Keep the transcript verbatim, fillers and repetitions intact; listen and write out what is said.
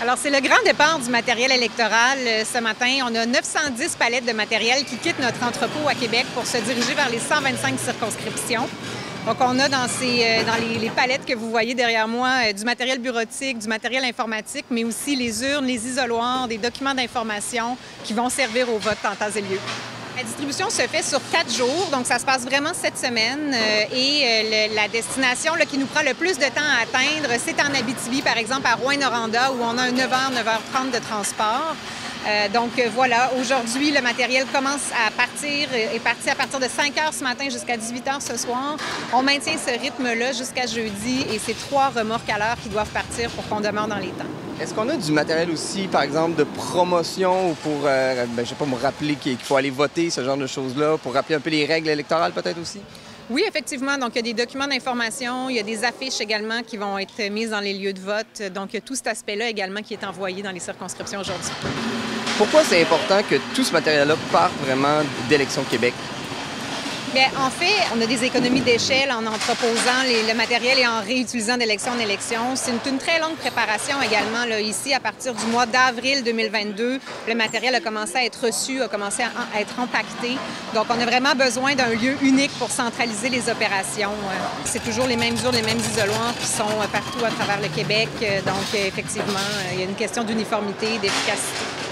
Alors, c'est le grand départ du matériel électoral euh, ce matin. On a neuf cent dix palettes de matériel qui quittent notre entrepôt à Québec pour se diriger vers les cent vingt-cinq circonscriptions. Donc, on a dans, ces, euh, dans les, les palettes que vous voyez derrière moi euh, du matériel bureautique, du matériel informatique, mais aussi les urnes, les isoloirs, des documents d'information qui vont servir au vote en temps et lieu. La distribution se fait sur quatre jours, donc ça se passe vraiment cette semaine. Euh, et euh, le, la destination là, qui nous prend le plus de temps à atteindre, c'est en Abitibi, par exemple à Rouyn-Noranda, où on a un neuf heures, neuf heures trente de transport. Euh, donc euh, voilà, aujourd'hui, le matériel commence à partir, est parti à partir de cinq heures ce matin jusqu'à dix-huit heures ce soir. On maintient ce rythme-là jusqu'à jeudi et c'est trois remorques à l'heure qui doivent partir pour qu'on demeure dans les temps. Est-ce qu'on a du matériel aussi, par exemple, de promotion ou pour, euh, ben, je sais pas, me rappeler qu'il faut aller voter, ce genre de choses-là, pour rappeler un peu les règles électorales peut-être aussi? Oui, effectivement. Donc, il y a des documents d'information, il y a des affiches également qui vont être mises dans les lieux de vote. Donc, il y a tout cet aspect-là également qui est envoyé dans les circonscriptions aujourd'hui. Pourquoi c'est important que tout ce matériel-là parte vraiment d'Élections Québec? Bien, en fait, on a des économies d'échelle en entreposant les, le matériel et en réutilisant d'élection en élection. C'est une, une très longue préparation également. Là, ici, à partir du mois d'avril deux mille vingt-deux, le matériel a commencé à être reçu, a commencé à, à être empaqueté. Donc, on a vraiment besoin d'un lieu unique pour centraliser les opérations. C'est toujours les mêmes urnes, les mêmes isoloirs qui sont partout à travers le Québec. Donc, effectivement, il y a une question d'uniformité, d'efficacité.